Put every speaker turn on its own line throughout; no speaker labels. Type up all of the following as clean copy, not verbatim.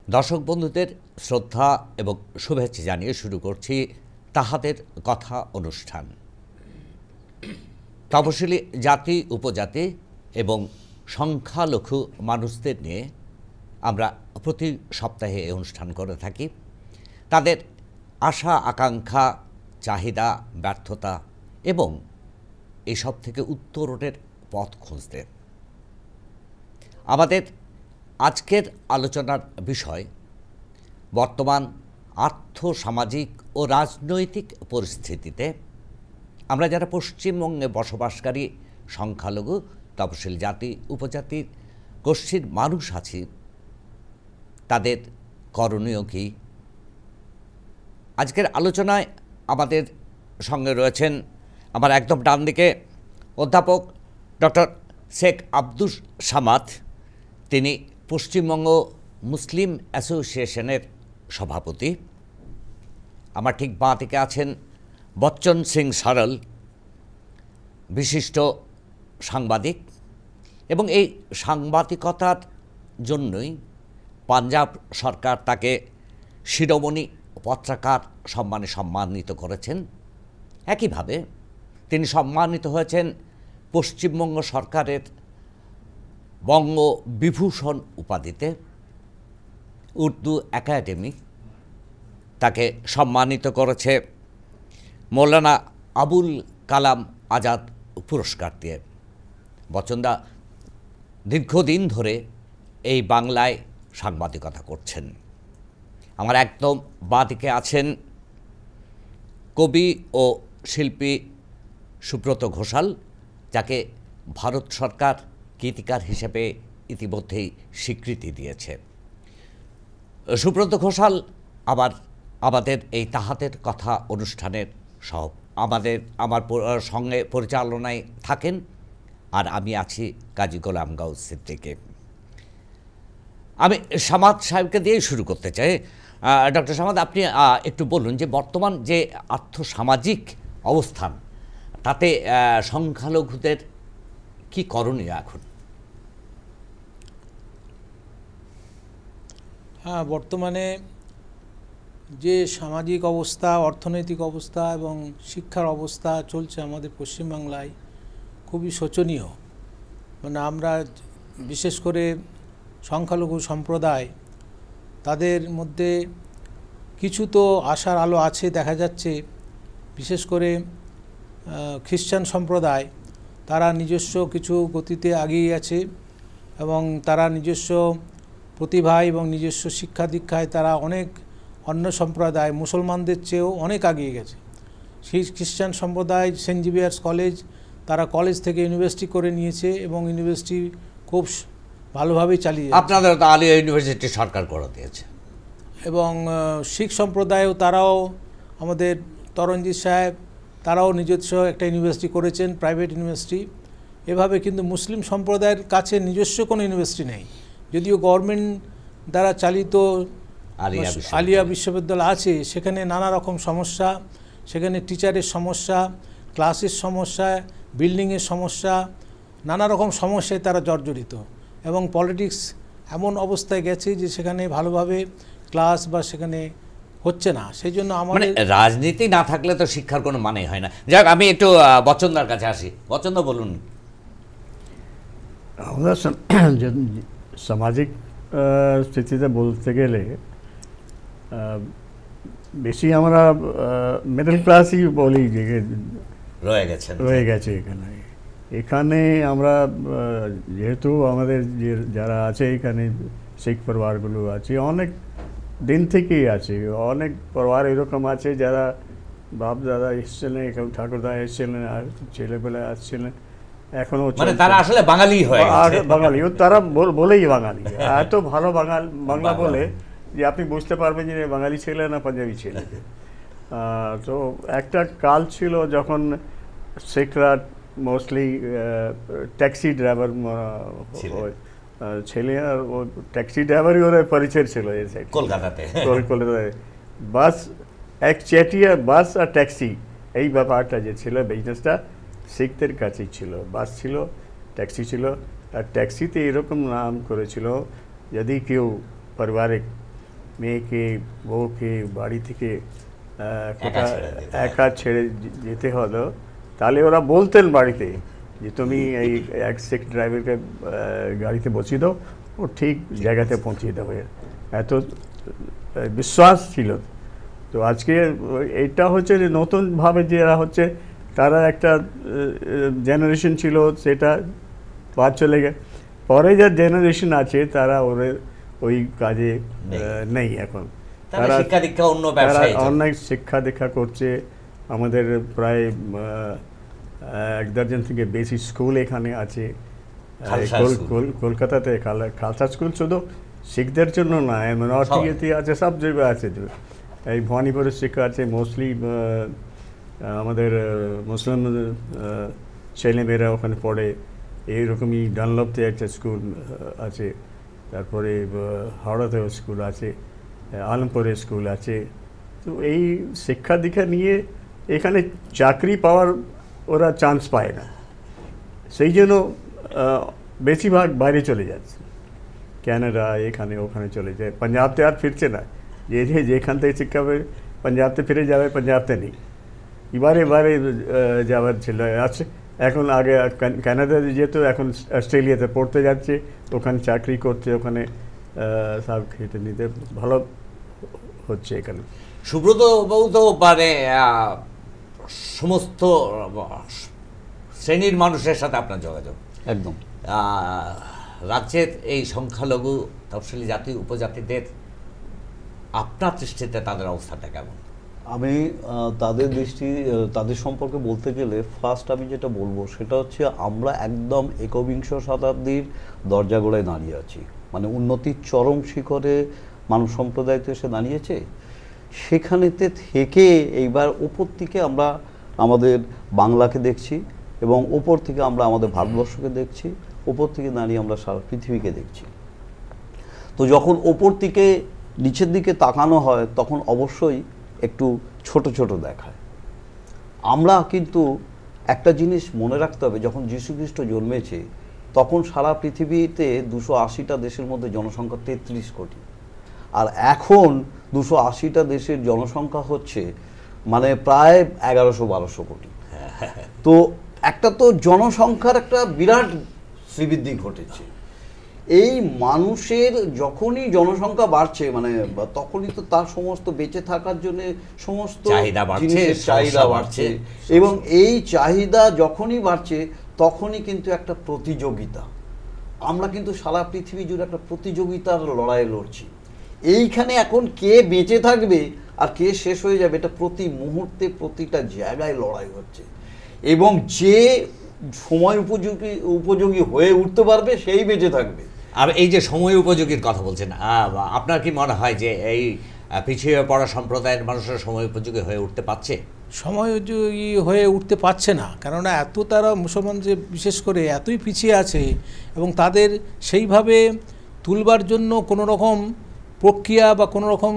দর্শক বন্ধুদের শ্রদ্ধা এবং শুভেচ্ছা জানিয়ে শুরু করছি তাহাদের কথা অনুষ্ঠান। তপশিলি জাতি, উপজাতি এবং সংখ্যালঘু মানুষদের নিয়ে আমরা প্রতি সপ্তাহে এই অনুষ্ঠান করে থাকি। তাদের আশা, আকাঙ্ক্ষা, চাহিদা, ব্যর্থতা এবং এসব থেকে উত্তরণের পথ খুঁজতে। আমাদের আজকের আলোচনার বিষয় বর্তমান আর্থসামাজিক ও রাজনৈতিক পরিস্থিতিতে আমরা যারা পশ্চিমবঙ্গে বসবাসকারী সংখ্যালঘু, তপশিলি জাতি, উপজাতির গোষ্ঠীর মানুষ আছি, তাদের করণীয় কী? আজকের আলোচনায় আমাদের সঙ্গে রয়েছেন আমার একদম ডান দিকে অধ্যাপক ডক্টর শেখ আব্দুস সামাদ। তিনি পশ্চিমবঙ্গ মুসলিম অ্যাসোসিয়েশনের সভাপতি। আমার ঠিক বাঁ দিকে আছেন বচ্চন সিং সরল, বিশিষ্ট সাংবাদিক, এবং এই সাংবাদিকতার জন্যই পাঞ্জাব সরকার তাকে শিরোমণি পত্রাকার সম্মানে সম্মানিত করেছেন। একইভাবে তিনি সম্মানিত হয়েছেন পশ্চিমবঙ্গ সরকারের বঙ্গবিভূষণ উপাধিতে। উর্দু একাডেমি তাকে সম্মানিত করেছে মৌলানা আবুল কালাম আজাদ পুরস্কার দিয়ে। বচ্চনদা দীর্ঘদিন ধরে এই বাংলায় সাংবাদিকতা করছেন। আমার একদম বাঁদিকে আছেন কবি ও শিল্পী সুব্রত ঘোষাল, যাকে ভারত সরকার গীতিকার হিসেবে ইতিমধ্যেই স্বীকৃতি দিয়েছে। সুব্রত ঘোষাল আবার আমাদের এই তাহাদের কথা অনুষ্ঠানের আমার সঙ্গে পরিচালনায় থাকেন, আর আমি আছি কাজী গোলাম গাউস সিদ্দিকী। আমি সামাদ সাহেবকে দিয়েই শুরু করতে চাই। ডক্টর সামাদ, আপনি একটু বলুন যে বর্তমান যে আর্থসামাজিক অবস্থান, তাতে সংখ্যালঘুদের কি করণীয় এখন?
হ্যাঁ, বর্তমানে যে সামাজিক অবস্থা, অর্থনৈতিক অবস্থা এবং শিক্ষার অবস্থা চলছে আমাদের পশ্চিমবাংলায়, খুবই শোচনীয়। মানে আমরা বিশেষ করে সংখ্যালঘু সম্প্রদায়, তাদের মধ্যে কিছু তো আশার আলো আছে দেখা যাচ্ছে। বিশেষ করে খ্রিস্টান সম্প্রদায়, তারা নিজস্ব কিছু গতিতে এগিয়ে আছে এবং তারা নিজস্ব প্রতিভা এবং নিজস্ব শিক্ষা দীক্ষায় তারা অনেক অন্য সম্প্রদায় মুসলমানদের চেয়েও অনেক এগিয়ে গেছে। সেই খ্রিস্টান সম্প্রদায় সেন্ট জেভিয়ার্স কলেজ, তারা কলেজ থেকে ইউনিভার্সিটি করে নিয়েছে এবং ইউনিভার্সিটি খুব ভালোভাবেই চালিয়ে।
আপনাদের তো আলিয়া ইউনিভার্সিটি সরকার করে দিয়েছে।
এবং শিখ সম্প্রদায়ও তারাও, আমাদের তরণজিৎ সাহেব, তারাও নিজস্ব একটা ইউনিভার্সিটি করেছেন, প্রাইভেট ইউনিভার্সিটি। এভাবে কিন্তু মুসলিম সম্প্রদায়ের কাছে নিজস্ব কোনো ইউনিভার্সিটি নেই, যদিও গভর্নমেন্ট দ্বারা চালিত আলিয়া বিশ্ববিদ্যালয় আছে। সেখানে নানা রকম সমস্যা, সেখানে টিচারের সমস্যা, ক্লাসের সমস্যা, বিল্ডিংয়ের সমস্যা, নানা রকম সমস্যায় তারা জর্জরিত। এবং পলিটিক্স এমন অবস্থায় গেছে যে সেখানে ভালোভাবে ক্লাস বা সেখানে হচ্ছে না। সেই জন্য আমাদের
রাজনীতি না থাকলে তো শিক্ষার কোনো মানে হয় না। যাক, আমি একটু বচ্চনদার কাছে আসি। বচ্চনদা বলুন।
আমরা সামাজিক স্থিতিতে বলতে গেলে বেশি আমরা মিডল ক্লাসই বলি যে রয়ে গেছে এখানে আমরা যেহেতু আমাদের যারা আছে এখানে শিখ পরিবারগুলো আছে, অনেক দিন থেকেই আছে। অনেক পরিবার এরকম আছে যারা বাপ দাদা এসেছিলেন, কেউ ঠাকুরদা এসেছিলেন, আর ছেলেবেলা আসছিলেন, এখনো
তারা আসলে বাঙালি হয়ে গেছে।
বাঙালি তারা বলেই বাঙালি, এত ভালো বাংলা বলে যে আপনি বুঝতে পারবেন যে বাঙালি ছেলে না পাঞ্জাবি ছেলে। তো একটা কাল ছিল যখন শিখরা মোস্টলি ট্যাক্সি ড্রাইভার ছেলে, আর ও ট্যাক্সি ড্রাইভারই ওরা পরিচয় ছিল
কলকাতাতে।
বাস এক চেটিয়া, বাস আর ট্যাক্সি, এই ব্যাপারটা যে ছিল বিজনেসটা শিখদের কাছেই ছিল। বাস ছিল, ট্যাক্সি ছিল, আর ট্যাক্সিতে এরকম নাম করেছিল যদি কেউ পারিবারিক মেয়েকে বউকে বাড়ি থেকে একা ছেড়ে যেতে হলো, তাহলে ওরা বলতেন বাড়িতে যে তুমি এই এক সেক্ট ড্রাইভারকে গাড়িতে বসিয়ে দাও, ও ঠিক জায়গাতে পৌঁছিয়ে দেবে, এত বিশ্বাস ছিল। তো আজকে এইটা হচ্ছে যে নতুনভাবে যারা হচ্ছে তারা একটা জেনারেশন ছিল, সেটা বাদ চলে গেছে। পরে যা জেনারেশন আছে তারা ওই কাজে নেই এখন, তারা অনেক শিক্ষা দীক্ষা করছে। আমাদের প্রায় 1 দর্জন থেকে বেশি স্কুল এখানে আছে কলকাতাতে। খালসা স্কুল শুধু শিখদের জন্য না, মিনরিটি আছে, সব জায়গায় আছে। এই ভবানীপুরের শিক্ষা আছে, মোস্টলি আমাদের মুসলিম ছেলেমেয়েরা ওখানে পড়ে। এইরকমই ডানলপতে একটা স্কুল আছে, তারপরে হাওড়াতেও স্কুল আছে, আলমপুরে স্কুল আছে। তো এই শিক্ষা দীক্ষা নিয়ে এখানে চাকরি পাওয়ার ওরা চান্স পায় না, সেই জন্য বেশিরভাগ বাইরে চলে যাচ্ছে, ক্যানাডা এখানে ওখানে চলে যায়। পাঞ্জাবতে আর ফিরছে না, যেখান থেকে শিক্ষা হবে পাঞ্জাবতে ফিরে যাবে, পাঞ্জাবতে নেই, এবারে যাওয়ার ছিল আছে। এখন আগে কানাডাতে যেত, এখন অস্ট্রেলিয়াতে পড়তে যাচ্ছে, ওখানে চাকরি করছে, ওখানে সব খেতে নিতে ভালো হচ্ছে এখানে।
সুব্রত বাবু তো মানে সমস্ত শ্রেণীর মানুষের সাথে আপনার যোগাযোগ
একদম।
রাজ্যের এই সংখ্যালঘু তফসিলি জাতি উপজাতিদের আপনার দৃষ্টিতে তাদের অবস্থাটা কেমন?
আমি তাদের সম্পর্কে বলতে গেলে ফার্স্ট আমি যেটা বলবো সেটা হচ্ছে আমরা একদম একবিংশ শতাব্দীর দরজাগোড়ায় দাঁড়িয়ে আছি, মানে উন্নতির চরম শিখরে মানব সম্প্রদায় তো এসে দাঁড়িয়েছে। সেখানেতে থেকে এইবার ওপর থেকে আমরা আমাদের বাংলাকে দেখছি এবং ওপর থেকে আমরা আমাদের ভারতবর্ষকে দেখছি, ওপর থেকে দাঁড়িয়ে আমরা সারা পৃথিবীকে দেখছি। তো যখন ওপর থেকে নিচের দিকে তাকানো হয় তখন অবশ্যই একটু ছোট ছোট দেখায়। আমরা কিন্তু একটা জিনিস মনে রাখতে হবে, যখন যীশুখ্রিস্ট জন্মেছে তখন সারা পৃথিবীতে 280টা দেশের মধ্যে জনসংখ্যা 33 কোটি, আর এখন 280টা দেশের জনসংখ্যা হচ্ছে মানে প্রায় 1100-1200 কোটি। তো একটা তো জনসংখ্যার একটা বিরাট শ্রীবৃদ্ধি ঘটেছে। এই মানুষের যখনই জনসংখ্যা বাড়ছে মানে তখনই তো তার সমস্ত বেঁচে থাকার জন্য সমস্ত জিনিসের চাহিদা বাড়ছে, এবং এই চাহিদা যখনই বাড়ছে তখনই কিন্তু একটা প্রতিযোগিতা। আমরা কিন্তু সারা পৃথিবী জুড়ে একটা প্রতিযোগিতার লড়াই লড়ছি। এইখানে এখন কে বেঁচে থাকবে আর কে শেষ হয়ে যাবে, এটা প্রতি মুহূর্তে প্রতিটা জায়গায় লড়াই হচ্ছে, এবং যে সময় উপযোগী হয়ে উঠতে পারবে সেই বেঁচে থাকবে।
আর এই যে সময় উপযোগীর কথা বলছেন, আপনার কি মনে হয় যে এই পিছিয়ে পড়া সম্প্রদায়ের মানুষের সময় উপযোগী হয়ে উঠতে পারছে?
সময় উপযোগী হয়ে উঠতে পারছে না, কেননা এত তারা মুসলমান যে বিশেষ করে এতই পিছিয়ে আছে, এবং তাদের সেইভাবে তুলবার জন্য কোনো রকম প্রক্রিয়া বা কোনো রকম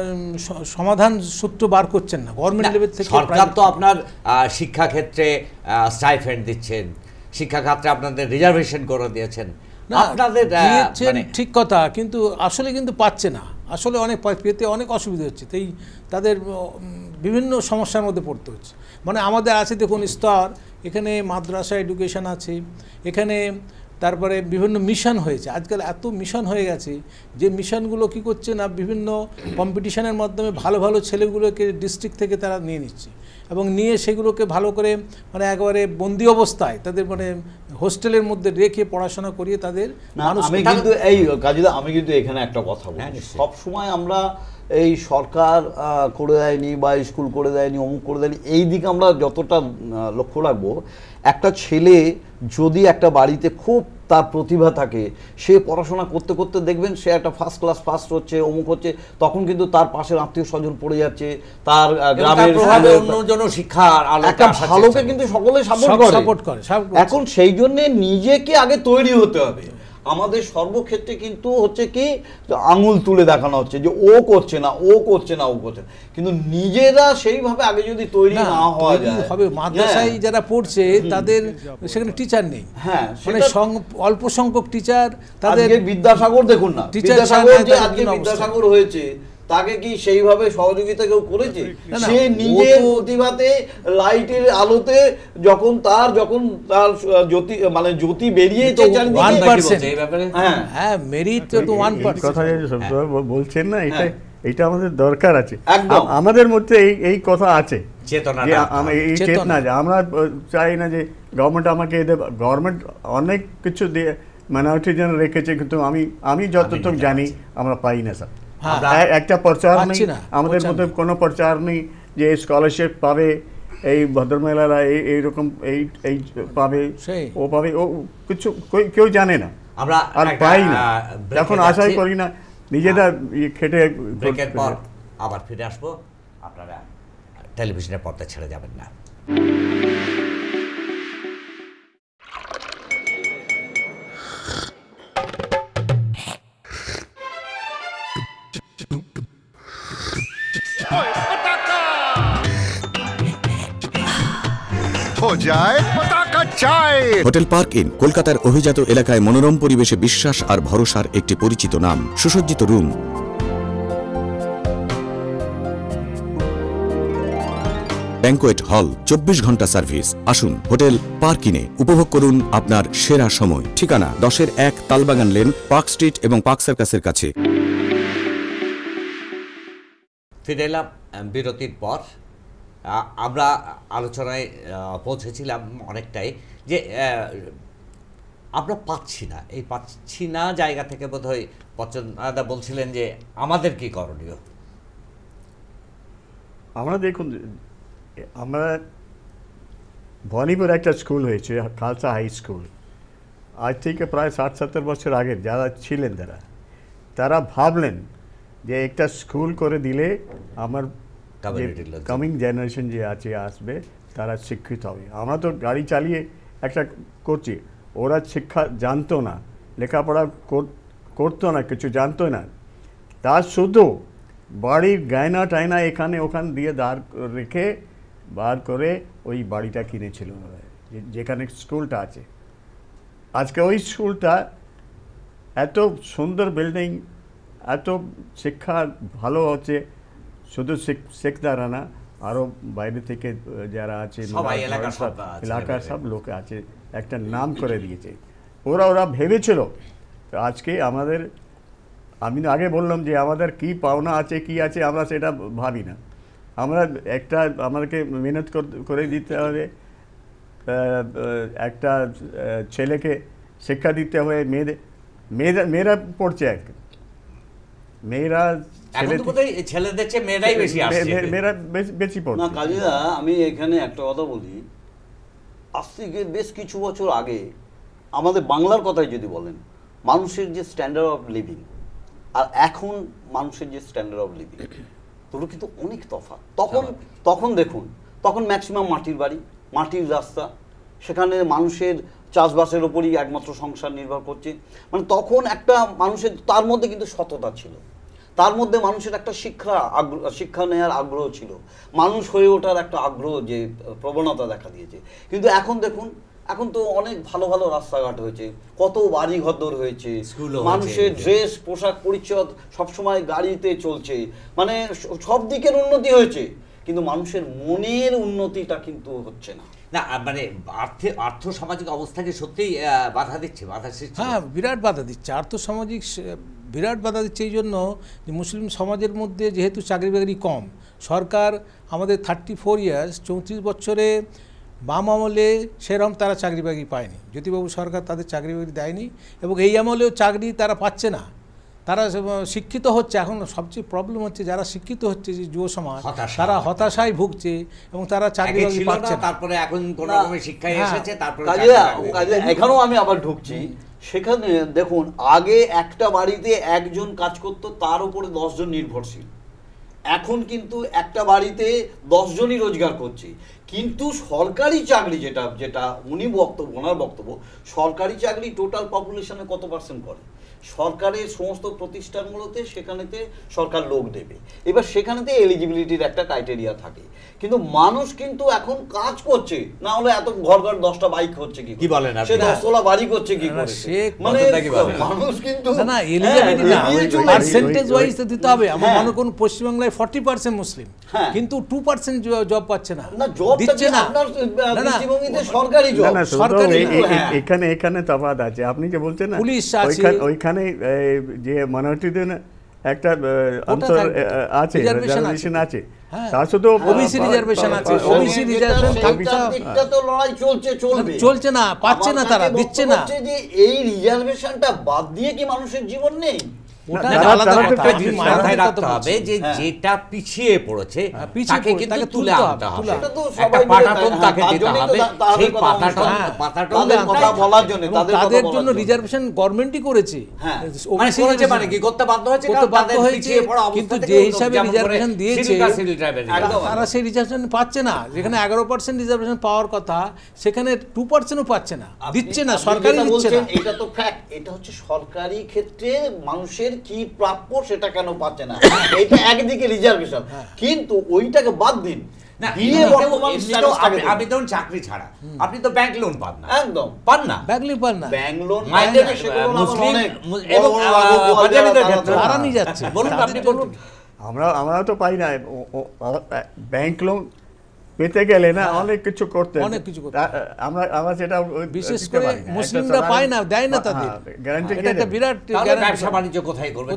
সমাধান সূত্র বার করছেন না গভর্নমেন্ট লেভেল থেকে।
সরকার তো আপনার শিক্ষাক্ষেত্রে স্টাইপেন্ড দিচ্ছেন, শিক্ষাক্ষেত্রে আপনাদের রিজার্ভেশন করে দিয়েছেন, আপনাদের
ঠিক কথা, কিন্তু আসলে কিন্তু পাচ্ছে না, আসলে অনেক পেতে অনেক অসুবিধা হচ্ছে, তাই তাদের বিভিন্ন সমস্যার মধ্যে পড়তে হচ্ছে। মানে আমাদের আছে দেখুন স্তর, এখানে মাদ্রাসা এডুকেশন আছে, এখানে তারপরে বিভিন্ন মিশন হয়েছে, আজকাল এত মিশন হয়ে গেছে যে মিশনগুলো কী করছে না, বিভিন্ন কম্পিটিশনের মাধ্যমে ভালো ভালো ছেলেগুলোকে ডিস্ট্রিক্ট থেকে তারা নিয়ে নিচ্ছে, এবং নিয়ে সেগুলোকে ভালো করে মানে একেবারে বন্দি অবস্থায় তাদের মানে হোস্টেলের মধ্যে রেখে পড়াশোনা করিয়ে তাদের
মানুষ। আমি কিন্তু এই কাজীদা আমি কিন্তু এখানে একটা কথা বলি, সব সময় আমরা এই সরকার করে দেয়নি বা স্কুল করে দেয়নি, অমুক করে দেয়নি, এই দিকে আমরা যতটা লক্ষ্য রাখবো, একটা ছেলে যদি একটা বাড়িতে খুব তার প্রতিভা থাকে, সে পড়াশোনা করতে করতে দেখবেন সে একটা ফার্স্ট ক্লাস ফার্স্ট হচ্ছে, অমুক হচ্ছে, তখন কিন্তু তার পাশের আত্মীয় স্বজন পড়ে যাচ্ছে, তার গ্রামের একটা ভালোকে কিন্তু সকলে সাপোর্ট করে। এখন সেই জন্যে নিজেকে আগে তৈরি হতে হবে। আমাদের সর্বক্ষেত্রে কিন্তু হচ্ছে কি আঙুল তুলে দেখানো হচ্ছে যে ও করছে না, ও করছে না, ও করছে না, কিন্তু নিজেরা সেইভাবে আগে যদি তৈরি না হওয়া যায় হবে।
মাদ্রাসায় যারা পড়ছে তাদের সেখানে টিচার নেই,
হ্যাঁ
মানে অল্প সংখ্যক টিচার, তাদের
বিদ্যাসাগর দেখুন না, বিদ্যাসাগর যে আজকে বিদ্যাসাগর হয়েছে তাকে কি সেইভাবে সহযোগিতা কেউ করেছে? সে নিজের প্রতিভাতে লাইটের আলোতে যখন তার জ্যোতি মানে জ্যোতি বেরিয়েছে
বলছেন না, এটা আমাদের দরকার আছে, আমাদের মধ্যে এই কথা আছে, এই চেতনা যে আমরা চাই না যে গভর্নমেন্ট আমাকে গভর্নমেন্ট অনেক কিছু দিয়ে মাইনরিটির জন্য রেখেছে, কিন্তু আমি যতটুকু জানি আমরা পাই না স্যার। একটা প্রচার নেই আমাদের মধ্যে, কোনো প্রচার নেই যে স্কলারশিপ পাবে, এই ভদ্রমহিলারা এইরকম এই পাবে, ও পাবে, ও কিছু কেউ জানে না,
আমরা
আর পাই না, এখন আশাই করি না, নিজেরা খেটে।
ব্রেকের পর আবার ফিরে আসবো, আপনারা টেলিভিশনের পর্দা ছেড়ে যাবেন না।
হোটেল পার্ক ইন কলকাতার অভিজাত এলাকায় মনোরম পরিবেশে বিশ্বাস আর ভরসার একটি পরিচিত নাম। সুসজ্জিত রুম, ব্যাংকোয়েট হল, 24 ঘন্টা সার্ভিস। আসুন হোটেল পার্ক ইনে উপভোগ করুন আপনার সেরা সময়। ঠিকানা 10-1 তালবাগান লেন, পার্ক স্ট্রিট এবং পার্ক সার্কাসের কাছে।
ফিরে এলাম বিরতির পর। আমরা আলোচনায় পৌঁছেছিলাম অনেকটাই যে আমরা পাচ্ছি না, এই পাচ্ছি না জায়গা থেকে বোধহয় বচ্চনদা বলছিলেন যে আমাদের কি করণীয়।
আমরা দেখুন, আমরা ভবানীপুর একটা স্কুল হয়েছে, খালসা হাই স্কুল, আজ থেকে প্রায় 60-70 বছর আগে যারা ছিলেন তারা ভাবলেন যে একটা স্কুল করে দিলে আমার কামিং জেনারেশন যে আসবে তারা শিক্ষিত হবে। আমরা তো গাড়ি চালিয়ে একটা করছি, ওরা শিক্ষা জানতো না, লেখাপড়া করতো না, কিছু জানতো না, তার শুধু বাড়ির গায়না টায়না এখানে ওখানে দিয়ে রেখে বার করে ওই বাড়িটা কিনেছিল যেখানে স্কুলটা আছে। আজকে ওই স্কুলটা এত সুন্দর বিল্ডিং, এত শিক্ষা ভালো হচ্ছে, শুধু শিখতারা না, আরও বাইরে থেকে যারা আছে এলাকার সব লোক আছে, একটা নাম করে দিয়েছে। ওরা ভেবেছিল আজকে আমাদের, আমি আগে বললাম যে আমাদের কি পাওনা আছে কি আছে আমরা সেটা ভাবি না, আমরা আমাদেরকে মেহনত করে দিতে হবে, একটা ছেলেকে শিক্ষা দিতে হবে, মেয়েরা পড়ছে, মেয়েরা মেয়েরা বেশি পড়ছে।
কাজীদা, আমি এখানে একটা কথা বলি, আজ থেকে বেশ কিছু বছর আগে আমাদের বাংলার কথাই যদি বলেন, মানুষের যে স্ট্যান্ডার্ড অফ লিভিং আর এখন মানুষের যে স্ট্যান্ডার্ড অফ লিভিং, দুটো কিন্তু অনেক তফাৎ। তখন দেখুন, তখন ম্যাক্সিমাম মাটির বাড়ি, মাটির রাস্তা, সেখানে মানুষের চাষবাসের ওপরই একমাত্র সংসার নির্ভর করছে। মানে তখন একটা মানুষের, তার মধ্যে কিন্তু সততা ছিল, তার মধ্যে মানুষের একটা শিক্ষা নেওয়ার আগ্রহ ছিল, মানুষ হয়ে ওঠার একটা আগ্রহ, যে প্রবণতা দেখা দিয়েছে। কিন্তু এখন দেখুন, এখন তো অনেক ভালো ভালো রাস্তাঘাট হয়েছে, কত বাড়ি ঘর হয়েছে, মানুষের ড্রেস পোশাক পরিচ্ছদ সবসময় গাড়িতে চলছে, মানে সব দিকের উন্নতি হয়েছে, কিন্তু মানুষের মনের উন্নতিটা কিন্তু হচ্ছে না।
না মানে আর্থ সামাজিক অবস্থাকে সত্যিই বাধা দিচ্ছে, বাধা সৃষ্টি।
হ্যাঁ, বিরাট বাধা দিচ্ছে, আর্থসামাজিক বিরাট বাধা দিচ্ছে। এই জন্য যে মুসলিম সমাজের মধ্যে যেহেতু চাকরি বাকরি কম, সরকার আমাদের 34 ইয়ার্স 34 বছরে বাম আমলে সেরকম তারা চাকরি বাকরি পায়নি, জ্যোতিবাবু সরকার তাদের চাকরি বাকরি দেয়নি, এবং এই আমলেও চাকরি তারা পাচ্ছে না। তারা শিক্ষিত হচ্ছে, এখন সবচেয়ে প্রবলেম হচ্ছে যারা শিক্ষিত হচ্ছে যে যুব সমাজ, তারা হতাশায় ভুগছে এবং তারা চাকরি বাকরি পাচ্ছে না।
তারপরে এখন কোন রকমের শিক্ষায় এসেছে, তারপরে
এখানেও আমি আবার ঢুকছি। সেখানে দেখুন, আগে একটা বাড়িতে একজন কাজ করতো, তার উপরে 10 জন নির্ভরশীল। এখন কিন্তু একটা বাড়িতে 10 জনই রোজগার করছে। কিন্তু সরকারি চাকরি যেটা ওনার বক্তব্য, সরকারি চাকরি টোটাল পপুলেশনে কত পার্সেন্ট করে? সরকারের সমস্ত প্রতিষ্ঠানগুলোতে সেখানেতে সরকার লোক দেবে, এবার সেখানেতে এলিজিবিলিটির একটা ক্রাইটেরিয়া থাকে, কিন্তু মানুষ কিন্তু এখন কাজ করছে, না হলে এত ঘর ঘর 10টা বাইক হচ্ছে কি
বলেন
সে 10তলা বাড়ি করছে কি করে, মানে মানুষ কিন্তু
না এলিজিবিলিটি না পার্সেন্টেজ ওয়াইজ দিতে হবে। আমার মনে করুন পশ্চিমবাংলায় 40% মুসলিম, কিন্তু 2% জব পাচ্ছে না, দিচ্ছে না।
সরকারি জব,
এখানে তফাৎ আছে। আপনি যে বলছেন না
পুলিশ আছে,
ওইখানে যে মাইনরিটিদের একটা অঞ্চল আছে, রিজার্ভেশন আছে, তার শুধু
ওবিসি রিজার্ভেশন আছে, ওবিসি রিজার্ভেশন
এটা তো লড়াই
চলছে না, পাচ্ছে না, তারা দিচ্ছে না।
যে এই রিজার্ভেশনটা বাদ দিয়ে কি মানুষের জীবন নেই?
যেটা পিছিয়ে পড়েছে তাকে কিন্তু তুলে আনতে হবে, একটা পাটাতন তাকে দিতে হবে, সেই পাটাতনের
কথা বলার জন্য
তাদের জন্য রিজার্ভেশন গভর্নমেন্টই করেছে,
মানে কি করতে বাধ্য হয়েছে,
কিন্তু যে হিসাবে রিজার্ভেশন দিয়েছে তারা সেই রিজার্ভেশন পাচ্ছে না। যেখানে 11% রিজার্ভেশন পাওয়ার কথা সেখানে 2%ও পাচ্ছে না, দিচ্ছে না, সরকারি দিচ্ছে না।
এটা তো ফ্যাক্ট, এটা হচ্ছে সরকারি ক্ষেত্রে মানুষের কি প্রাপ্য সেটা কেন পাচ্ছে না, এটা একদিকে রিজার্ভেশন, কিন্তু ওইটাকে বাদ দিন।
আপনি ধরুন চাকরি ছাড়া আপনি তো ব্যাংক লোন পান না,
একদম
পান না,
ব্যাংক লোন
ব্যাংক লোন
মুসলিম
এবং
তারা নিয়ে যাচ্ছে।
বলুন, আপনি বলুন।
আমরা তো পাই না ব্যাংক লোন পেতে গেলে না অনেক কিছু করতে, আমরা সেটা
বিশেষ করে মুসলিমরা পায় না, দেয় না, তাদের
গ্যারান্টি
একটা বিরাট
ব্যবসা বাণিজ্য কোথায় করবে?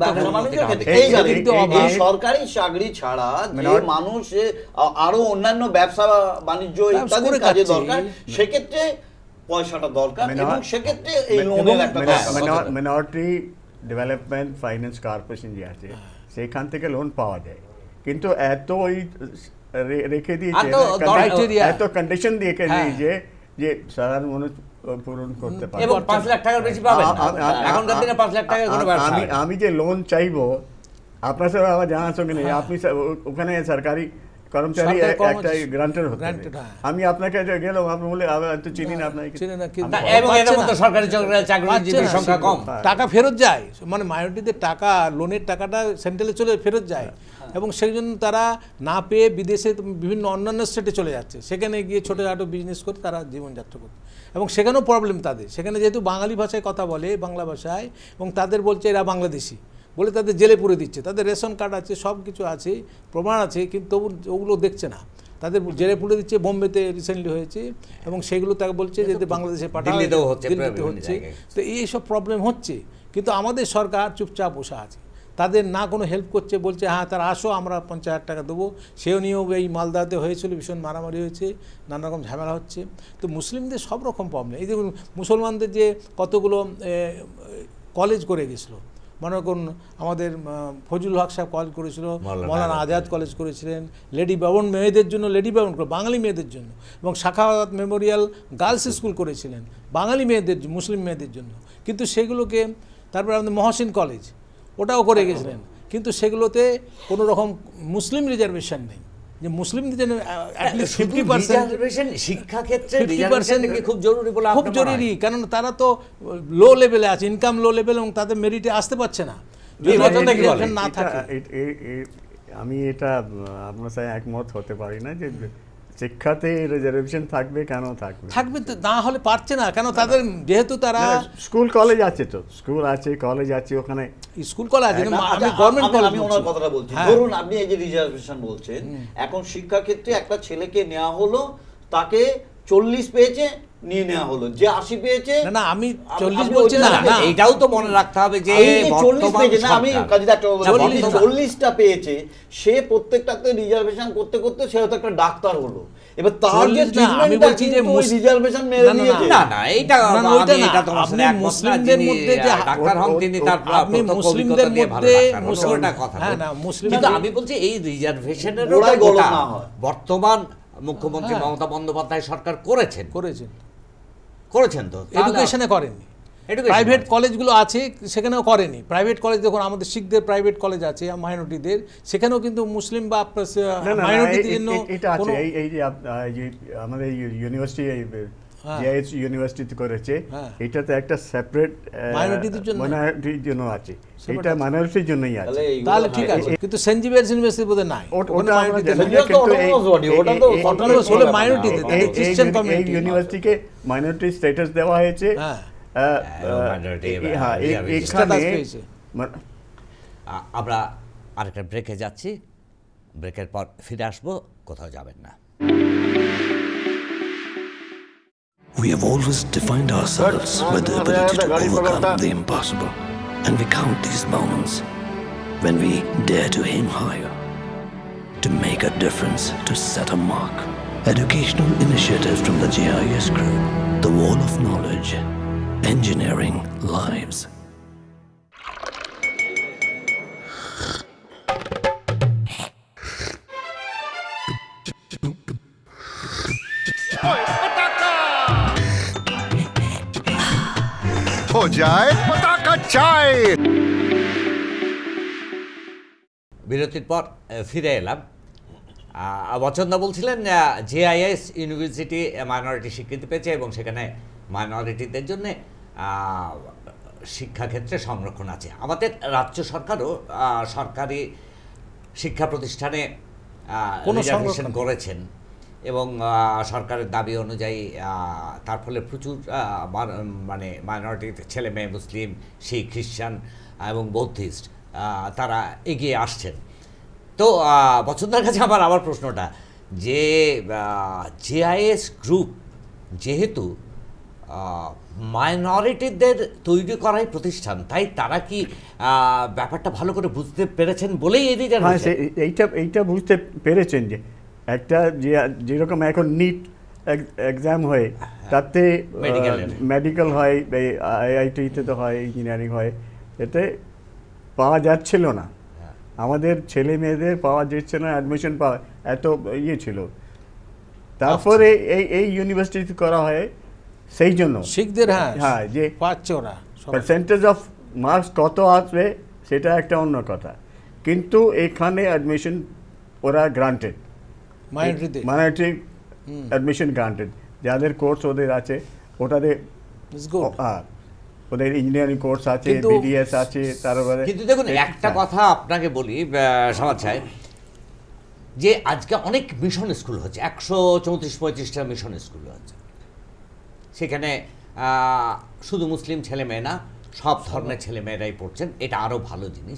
সরকারি চাকরি ছাড়া যে মানুষ আরো অন্যান্য ব্যবসা বাণিজ্য ইত্যাদির কাজে দরকার, সেক্ষেত্রে পয়সাটা দরকার, এবং সেক্ষেত্রে এই লোনের একটা
মিনরিটি ডেভেলপমেন্ট ফাইন্যান্স কর্পোরেশন যে আছে সেখান থেকে লোন পাওয়া যায়, কিন্তু এত ওই রেখে দিয়েছে, এত কন্ডিশন দিয়ে দিয়েছে যে সাধারণ মানুষ পূরণ করতে পারে,
এবং 5 লাখ টাকার বেশি পাবেন না এখনকার দিনে। 5 লাখ টাকা কোনো ব্যবসা,
আমি যে লোন চাইবো আপনার সাথে আমার জানার সঙ্গে নেই, আপনি ওখানে সরকারি কর্মচারী একটা গ্রান্টার হতে, আমি আপনাকে গেলাম, আপনি বলে তো চিনি না আপনাকে,
এবং এর মধ্যে সরকারি চাকরিজীবীর সংখ্যা কম,
টাকা ফেরত যায়, মানে মাইনরিটিদের টাকা, লোনের টাকাটা সেন্ট্রালে চলে ফেরত যায়, এবং সেই জন্য তারা না পেয়ে বিদেশে বিভিন্ন অন্যান্য স্টেটে চলে যাচ্ছে, সেখানে গিয়ে ছোটোখাটো বিজনেস করে তারা জীবনযাত্রা করছে, এবং সেখানেও প্রবলেম তাদের। সেখানে যেহেতু বাঙালি ভাষায় কথা বলে, বাংলা ভাষায়, এবং তাদের বলছে এরা বাংলাদেশি বলে তাদের জেলে পুরে দিচ্ছে, তাদের রেশন কার্ড আছে, সব কিছু আছে, প্রমাণ আছে, কিন্তু তবু ওগুলো দেখছে না, তাদের জেলে পুরে দিচ্ছে। বোম্বেতে রিসেন্টলি হয়েছে, এবং সেগুলো তাকে বলছে যে বাংলাদেশে পাঠানো হচ্ছে। তো এইসব প্রবলেম হচ্ছে, কিন্তু আমাদের সরকার চুপচাপ বসে আছে, তাদের না কোনো হেল্প করছে, বলছে হ্যাঁ তারা আসো, আমরা 50,000 টাকা দেবো। সেও নিয়েও এই মালদাতে হয়েছিল, ভীষণ মারামারি হয়েছে, নানা রকম ঝামেলা হচ্ছে। তো মুসলিমদের সব রকম প্রবলেম। এই দেখুন মুসলমানদের যে কতগুলো কলেজ করে গেছিলো, মনে করুন আমাদের ফজলুল হক সাহেব কলেজ করেছিল, মৌলানা আজাদ কলেজ করেছিলেন, লেডি ভবন মেয়েদের জন্য, লেডি ভবন বাঙালি মেয়েদের জন্য, এবং সাখাওয়াত মেমোরিয়াল গার্লস স্কুল করেছিলেন বাঙালি মেয়েদের, মুসলিম মেয়েদের জন্য, কিন্তু সেগুলোকে, তারপরে আমাদের মহসিন কলেজ ওটাও করে গেছিলেন, কিন্তু সেগুলোতে কোনো রকম মুসলিম রিজার্ভেশন নেই, যে মুসলিমদের জন্য 50%
শিক্ষা ক্ষেত্রে রিজার্ভেশন খুব জরুরি বলে,
খুব জরুরি, কারণ তারা তো লো লেভেলে আছে, ইনকাম লো লেভেল, এবং তাদের মেরিটে আসতে পারছে না, না থাকে।
আমি এটা আপনার সাথে একমত হতে পারি না যে শিক্ষাতে রিজার্ভেশন থাকবে, কেন থাকবে,
থাকবে তো না হলে পারছে না, কেন তাদের যেহেতু তারা
স্কুল কলেজ আছে, তো স্কুল আছে, কলেজ আছে, ওখানে
স্কুল কলেজ আছে, আমি গভর্নমেন্ট কলেজ,
আমি ওনার কথাটা বলছি। ধরুন আপনি এই যে রিজার্ভেশন বলছেন, এখন শিক্ষা ক্ষেত্রে একটা ছেলেকে নেওয়া হলো, তাকে 40 পেয়েছে, নিয়ে নেওয়া হলো, যে 80 পেয়েছে,
না আমি 40 বলছি না,
এটাও তো মনে রাখতে হবে যে
40 পেয়েছে না, আমি কাজী ডাক্তার 40টা পেয়েছে, সে প্রত্যেকটাতে রিজার্ভেশন করতে করতে সে হয়তো একটা ডাক্তার হলো, এবার তার যে
আমি বলছি যে
রিজার্ভেশন মেরে নিয়েছে,
না না এইটা এটা তো
মুসলিমদের মধ্যে যে
ডাক্তার হন তিনি, তার
আপনি মুসলিমদের মধ্যে
মুসলিমটা কথা,
হ্যাঁ না মুসলিম,
কিন্তু আমি বলছি এই রিজার্ভেশনের বর্তমান মুখ্যমন্ত্রী মমতা বন্দ্যোপাধ্যায় সরকার করেছেন তো,
এডুকেশনে করেননি। প্রাইভেট কলেজগুলো আছে সেখানেও করেনি, প্রাইভেট কলেজ দেখুন আমাদের শিখদের প্রাইভেট কলেজ আছে মাইনরিটিদের, সেখানেও কিন্তু মুসলিম বা মাইনরিটিদের জন্য
এটা আছে। এই যে আমাদের ইউনিভার্সিটি জেআইএস ইউনিভার্সিটি করেছে, এটাতে একটা সেপারেট মাইনরিটির জন্য আছে, এটা মাইনরিটির জন্যই আছে।
তাহলে ঠিক আছে, কিন্তু সেন্ট জেভিয়ার্স ইউনিভার্সিটি বোধহয় নাই,
ওটা আমরা জানি না, কিন্তু এই ইউনিভার্সিটিকে মাইনরিটি স্ট্যাটাস দেওয়া হয়েছে।
আমরা আরেকটা ব্রেকে যাচ্ছি, ব্রেকের পর ফিরে আসবো, কোথাও যাবেন না।
We have always defined ourselves with the ability to overcome the impossible, and we count these moments when we dare to aim higher, to make a difference, to set a mark. Educational initiatives from the GIS group, the wall of knowledge, engineering lives.
हो जाए पटाखा चाय।
বিরতির পর ফিরে এলাম। বচনদা বলছিলেন JIS university minority স্বীকৃতি পেয়েছে এবং সেখানে মাইনরিটিদের জন্য শিক্ষাক্ষেত্রে সংরক্ষণ আছে। আমাদের রাজ্য সরকারও সরকারি শিক্ষা প্রতিষ্ঠানে রিজার্ভেশন করেছেন এবং সরকারের দাবি অনুযায়ী তার ফলে প্রচুর মানে মাইনরিটি ছেলে মেয়ে, মুসলিম, শিখ, খ্রিস্টান এবং বৌদ্ধিস্ট তারা এগিয়ে আসছেন। তো বচনদার কাছে আমার প্রশ্নটা যে জেআইএস গ্রুপ যেহেতু মাইনরিটিদের তৈরি করাই প্রতিষ্ঠান, তাই তারা কি ব্যাপারটা ভালো করে বুঝতে পেরেছেন বলেই এই রিজার্ভেশন?
এইটা বুঝতে পেরেছেন যে একটা যেরকম এখন নিট এক্সাম হয়, তাতে মেডিকেল হয়, আইআইটিতে তো হয়, ইঞ্জিনিয়ারিং হয়, এতে পাওয়া যাচ্ছিল না, আমাদের ছেলে মেয়েদের পাওয়া যাচ্ছে না, অ্যাডমিশন পাওয়া এত ইয়ে ছিল। তারপরে এই ইউনিভার্সিটি করা হয় সেই জন্য
শিখদের,
হ্যাঁ, যে
পাচ্ছে ওরা
পার্সেন্টেজ অফ মার্কস কত আসবে সেটা একটা অন্য কথা, কিন্তু এখানে অ্যাডমিশন ওরা গ্রান্টেড, মাইনরিটি অ্যাডমিশন গ্রান্টেড, যাদের কোর্স ওদের আছে ওটাতে, ওদের ইঞ্জিনিয়ারিং কোর্স আছে, বিডিএস আছে। তারপরে
কিন্তু দেখুন একটা কথা আপনাকে বলি সমাজ সাহেব, যে আজকে অনেক মিশন স্কুল হচ্ছে, 134-35টা মিশন স্কুল হচ্ছে, সেখানে শুধু মুসলিম ছেলে মেয়ে না, সব ধর্মের ছেলে মেয়েরাই পড়ছেন, এটা আরও ভালো জিনিস।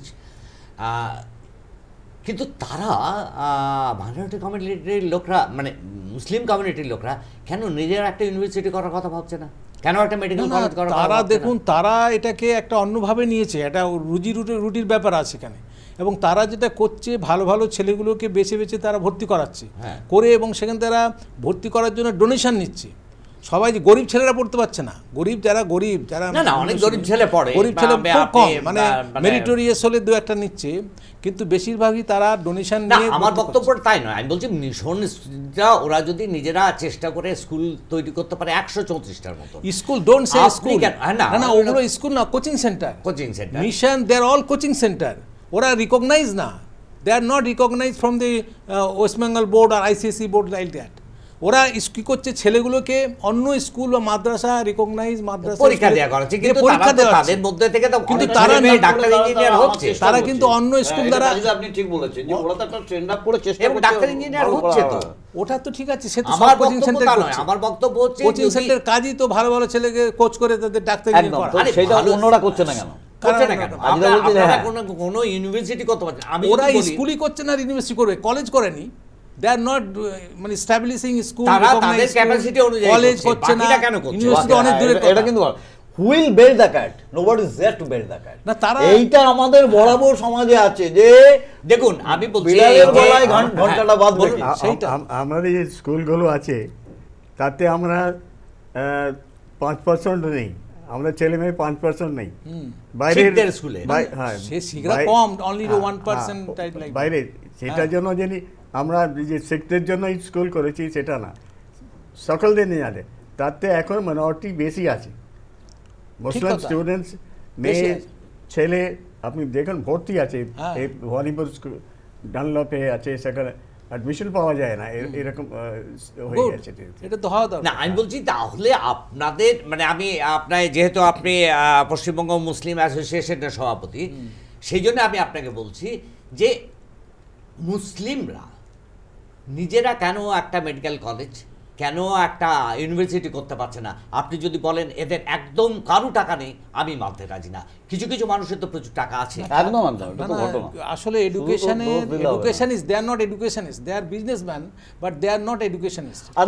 কিন্তু তারা মাইনরিটি কমিউনিটির লোকরা, মানে মুসলিম কমিউনিটির লোকরা কেন নিজেরা একটা ইউনিভার্সিটি করার কথা ভাবছে না, কেন একটা মেডিকেল কলেজ করার কথা?
তারা দেখুন, তারা এটাকে একটা অন্যভাবে নিয়েছে, এটা রুটির ব্যাপার আছে এখানে, এবং তারা যেটা করছে ভালো ভালো ছেলেগুলোকে বেছে বেছে তারা ভর্তি করাচ্ছে করে, এবং সেখানে তারা ভর্তি করার জন্য ডোনেশন নিচ্ছে। সবাই যে গরিব ছেলেরা পড়তে পারছে না, গরিব যারা
না অনেক গরিব ছেলে পড়ে,
গরিব ছেলে খুব কম, মানে মেরিটোরিয়াস হলে 2-1টা নিচ্ছে, কিন্তু বেশিরভাগই তারা ডোনেশন নিয়ে।
আমার বক্তব্য তাই নয়, আমি বলছি মিশনটা ওরা যদি নিজেরা চেষ্টা করে স্কুল তৈরি করতে পারে 134টার মতো
স্কুল, ডোন্ট সে স্কুল, না ওগুলো স্কুল না, coaching centre, mission, they are all coaching centre, ওরা রিকগনাইজ না, they are not recognise from the West Bengal board আর আইসিএসই বোর্ড লাইক দ্যাট। ওরা কি করছে, ছেলেগুলোকে অন্য স্কুল বা মাদ্রাসা রিকগনাইজ মাদ্রাসা
পরীক্ষা দেয়া করাচ্ছে, কিন্তু তাদের মধ্যে থেকে তো
কিন্তু তারা
ডাক্তার ইঞ্জিনিয়ার হচ্ছে,
তারা কিন্তু অন্য স্কুল দ্বারা,
আপনি ঠিক বলেছেন যে ওরা তো একটা ট্রেন্ড আপ করে চেষ্টা
করছে, ডাক্তার ইঞ্জিনিয়ার হচ্ছে, তো
ওটা তো ঠিক আছে, সে তো
আমার কোচিং সেন্টার করছে। আমার বক্তব্য হচ্ছে
কোচিং সেন্টার কাজই তো ভালো ভালো ছেলেকে কোচ করে তাদের ডাক্তার ইঞ্জিনিয়ার করা,
আরে সেটা অন্যরা করছে না কেন?
করছে না কেন? কোনো ইউনিভার্সিটি করতে পারছে না, আমি
ওরা স্কুলই করছে না, ইউনিভার্সিটি করবে, কলেজ করেনি, they are not মানে establishing school,
তাদের ক্যাপাসিটি অনুযায়ী
কলেজ করছে না, ইউনিভার্সিটি অনেক দূরে।
এটা কিন্তু who will build the cat, nobody is there to build the cat,
না তারা
এইটা আমাদের বরাবর সমাজে আছে যে
দেখুন আমি বলছি
বিড়ালের গলায় ঘন্টাটা বাঁধবে,
সেইটা আমাদের যে স্কুলগুলো আছে তাতে আমরা 5% নেই, আমরা ছেলে মেয়ে 5% নেই,
বাইরের স্কুলে
সে শিখরা কম, অনলি 1% টাইপ লাইক
বাইরে, সেটার জন্য জানি আমরা যে শিখদের জন্য স্কুল করেছি সেটা না, সকলদের নিয়ে আছে, তাতে এখন মাইনরিটি বেশি আছে, মুসলিম স্টুডেন্টস, মেয়ে ছেলে, আপনি দেখুন ভর্তি আছে, এই ভলিবল স্কুল ডানলপে আছে, সেখানে অ্যাডমিশন পাওয়া যায় না, এরকম হয়ে গেছে।
এটা তো হওয়া দরকার।
না আমি বলছি তাহলে আপনাদের মানে আমি আপনার যেহেতু আপনি পশ্চিমবঙ্গ মুসলিম অ্যাসোসিয়েশনের সভাপতি, সেই জন্য আমি আপনাকে বলছি যে মুসলিমরা নিজেরা কেন একটা মেডিকেল কলেজ, কেন একটা ইউনিভার্সিটি করতে পারছে না? আপনি যদি বলেন এদের একদম কারো টাকা নেই, আমি মানতে রাজি না। কিছু কিছু মানুষের তো প্রচুর টাকা আছে।
একদম একদম, এটা তো ঘটনা।
আসলে educationist, they are not educationist, they are businessman, but they are not educationist.
আরে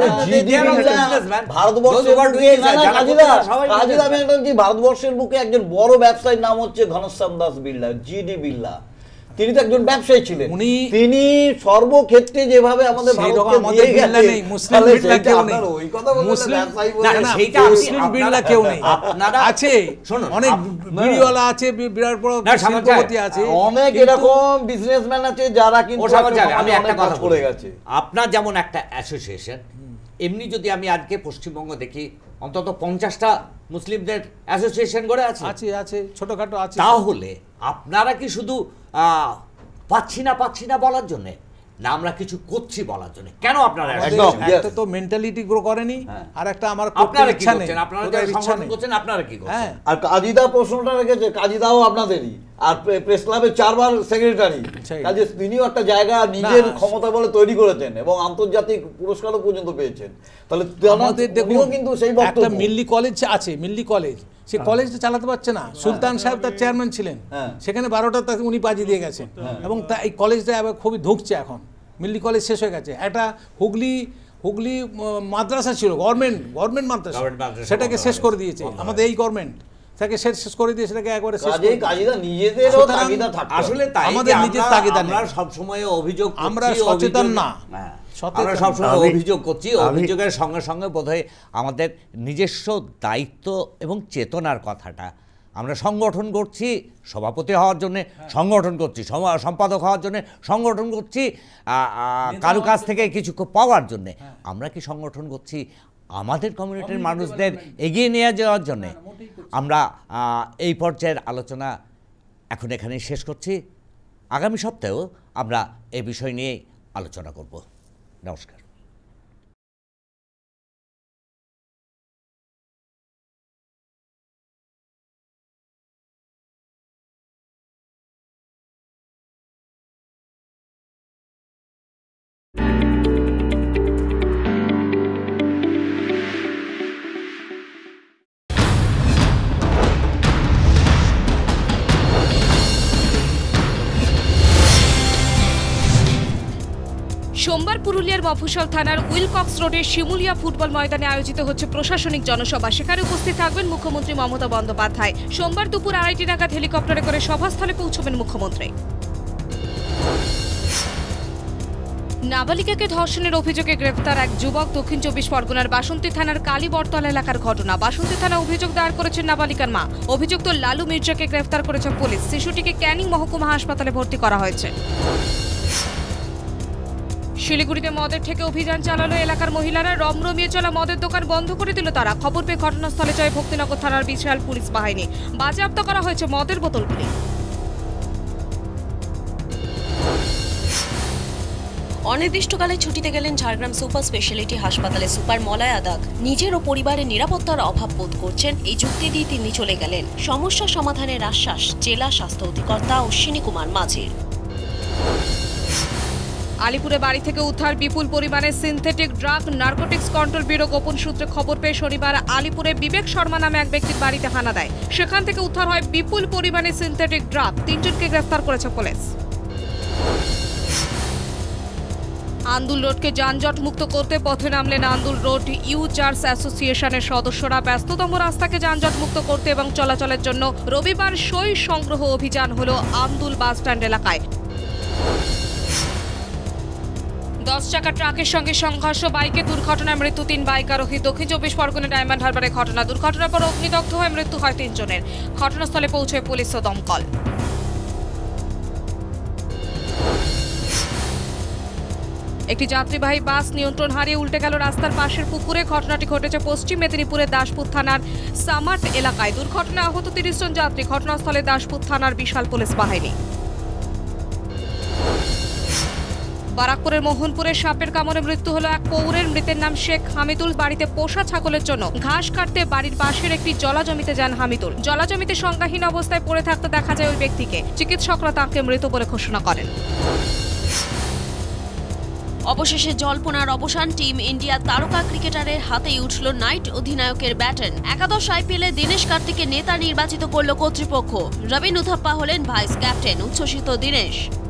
ভারতবর্ষের বুকে একজন বড় ব্যবসায়ীর নাম হচ্ছে ঘনশ্যাম দাস বিড়লা, জিডি বিড়লা। তিনি তো একজন ব্যবসায়ী ছিলেন, তিনি সর্বক্ষেত্রে যেভাবে আমাদের ভারতকে দিয়ে গেলেন, মুসলিম বিড়লা কেউ নেই, ওই কথা বলতে ব্যবসায়ী বলে না, সেইটা
মুসলিম বিড়লা কেউ নেই। আপনারা আছে, অনেক বিড়িওয়ালা আছে, বিরাট বড় শিল্পপতি আছে,
অনেক এরকম বিজনেসম্যান আছে যারা কিন্তু
আমি একটা কথা বলে গেছে। আপনার যেমন একটা অ্যাসোসিয়েশন, এমনি যদি আমি আজকে পশ্চিমবঙ্গ দেখি অন্তত 50টা মুসলিমদের অ্যাসোসিয়েশন গড়ে আছে,
আছে ছোটখাটো আছে।
তাহলে আপনারা কি শুধু পাচ্ছি না বলার জন্য, না আমরা কিছু করছি বলার জন্য? কেন আপনারা
একটা তো মেন্টালিটি গ্রো করেনি, আর একটা আমার
আপনারা কি করছেন, আপনারা যারা সংগঠন করছেন আপনারা কি করছেন?
আর কাজীদা প্রশ্নটা রেখেছে, কাজীদাও আপনাদেরই, আর প্রেস ক্লাবের 4 বার সেক্রেটারি, কাজে তিনিও একটা জায়গা নিজের ক্ষমতা বলে তৈরি করেছেন এবং আন্তর্জাতিক পুরস্কারও পর্যন্ত পেয়েছেন। তাহলে
আমাদের দেখুন কিন্তু সেই একটা মিল্লি কলেজ আছে, মিল্লি কলেজ, সে কলেজটা চালাতে পারছে না। সুলতান সাহেব তার চেয়ারম্যান ছিলেন, সেখানে 12টা তাকে উনি বাজিয়ে দিয়ে গেছেন, এবং এই কলেজটা এবার খুবই ধুঁকছে এখন। মিল্লি কলেজ শেষ হয়ে গেছে। একটা হুগলি মাদ্রাসা ছিল, গভর্নমেন্ট মাদ্রাসা, সেটাকে শেষ করে দিয়েছে আমাদের এই গভর্নমেন্ট, তাকে শেষ করে দিয়ে সেটাকে একবারে শেষ করে
কাজীদা নিজেদেরও তাগিদা থাকে।
আসলে তাই
আমাদের নিজের তাগিদা নেই,
আমরা সব সময় অভিযোগ করছি,
আমরা সচেতন না,
আমরা সবসময় অভিযোগ করছি। অভিযোগের সঙ্গে সঙ্গে বোধহয় আমাদের নিজস্ব দায়িত্ব এবং চেতনার কথাটা, আমরা সংগঠন করছি সভাপতি হওয়ার জন্য, সংগঠন করছি সম্পাদক হওয়ার জন্য, সংগঠন করছি কারো কাছ থেকে কিছু পাওয়ার জন্য। আমরা কি সংগঠন করছি আমাদের কমিউনিটির মানুষদের এগিয়ে নিয়ে যাওয়ার জন্যে? আমরা এই পর্যায়ের আলোচনা এখন এখানেই শেষ করছি। আগামী সপ্তাহেও আমরা এই বিষয় নিয়ে আলোচনা করব। নমস্কার।
সোমবার পুরুলিয়ার মফস্বল থানার উইলকক্স রোডের শিমুলিয়া ফুটবল ময়দানে আয়োজিত হচ্ছে প্রশাসনিক জনসভা। সেখানে উপস্থিত থাকবেন মুখ্যমন্ত্রী মমতা বন্দ্যোপাধ্যায়। সোমবার দুপুর 2:30 নাগাদ হেলিকপ্টারে করে সভাস্থলে পৌঁছবেন মুখ্যমন্ত্রী। নাবালিকাকে ধর্ষণের অভিযোগে গ্রেফতার এক যুবক। দক্ষিণ 24 পরগনার বাসন্তী থানার কালীবরতলা এলাকার ঘটনা। বাসন্তী থানা অভিযোগ দায়ের করেছেন নাবালিকার মা। অভিযুক্ত লালু মির্জাকে গ্রেফতার করেছে পুলিশ। শিশুটিকে ক্যানিং মহকুমা হাসপাতালে ভর্তি করা হয়েছে। শিলিগুড়িতে মদের থেকে অভিযান চালালো এলাকার মহিলারা। রমরমিয়ে চলা মদের দোকান বন্ধ করে দিল তারা। খবর পেয়ে ঘটনাস্থলে যায় ভক্তিনগর থানার বিশাল পুলিশ বাহিনী। বাজেয়াপ্ত করা হয়েছে মদের বোতলগুলি।
অনির্দিষ্টকালে ছুটিতে গেলেন ঝাড়গ্রাম সুপার স্পেশালিটি হাসপাতালে সুপার মলয়া দাগ। নিজের ও পরিবারের নিরাপত্তার অভাব বোধ করছেন, এই যুক্তি দিয়ে তিনি চলে গেলেন। সমস্যা সমাধানের আশ্বাস জেলা স্বাস্থ্য অধিকর্তা অশ্বিনী কুমার মাঝির।
আলিপুরে বাড়ি থেকে উদ্ধার বিপুল পরিমাণে synthetic drug. Narcotics Control Bureau গোপন সূত্রে খবর পেয়ে শনিবার আলিপুরে বিবেক শর্মা নামে এক ব্যক্তির বাড়িতে হানা দেয়। সেখান থেকে উদ্ধার হয় বিপুল পরিমাণে সিনথেটিক ড্রাগ। 3 জনকে গ্রেফতার করেছে পুলিশ। আন্দুল রোডকে যানজট মুক্ত করতে পথে নামলেন আন্দুল রোড ইউজার্স অ্যাসোসিয়েশনের সদস্যরা। ব্যস্ততম রাস্তাকে যানজট মুক্ত করতে এবং চলাচলের জন্য রবিবার সই সংগ্রহ অভিযান হলো আন্দুল বাসস্ট্যান্ড এলাকায়। 10 চাকা ট্রাকের সঙ্গে সংঘর্ষ, বাইকে দুর্ঘটনায় মৃত্যু 3 বাইক আরোহী। দক্ষিণ 24 পরগনা ডায়মন্ড হারবারে ঘটনা। দুর্ঘটনার পর অগ্নিদগ্ধ হয়ে মৃত্যু হয় 3 জনের। ঘটনাস্থলে পৌঁছয় পুলিশ ও দমকল। একটি যাত্রীবাহী বাস নিয়ন্ত্রণ হারিয়ে উল্টে গেল রাস্তার পাশের পুকুরে। ঘটনাটি ঘটেছে পশ্চিম মেদিনীপুরের দাসপুর থানার সামাট এলাকায়। দুর্ঘটনায় আহত 30 জন যাত্রী। ঘটনাস্থলে দাসপুর থানার বিশাল পুলিশ বাহিনী। বারাকপুরের মোহনপুরের সাপের কামড়ে মৃত্যু হলো এক পৌরের। মৃতের নাম শেখ হামিদুল। বাড়িতে পোষা ছাগলের জন্য ঘাস কাটতে বাড়ির পাশের একটি জলাজমিতে যান হামিদুল। জলাজমিতে সংজ্ঞাহীন অবস্থায় পড়ে থাকতে দেখা যায় ওই ব্যক্তিকে। চিকিৎসকরা তাকে মৃত বলে ঘোষণা করেন।
অবশেষে জল্পনার অবসান। টিম ইন্ডিয়ার তারকা ক্রিকেটারের হাতেই উঠল নাইট অধিনায়কের ব্যাটন। একাদশ আইপিএলে দীনেশ কার্তিককে নেতা নির্বাচিত করল কর্তৃপক্ষ। রবিন উথাপ্পা হলেন ভাইস ক্যাপ্টেন। উচ্ছ্বসিত দীনেশ।